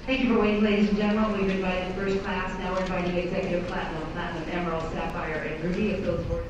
Thank you for waiting, ladies and gentlemen. We've invited first class. Now we're inviting executive platinum, platinum, emerald, sapphire, and ruby if those boards.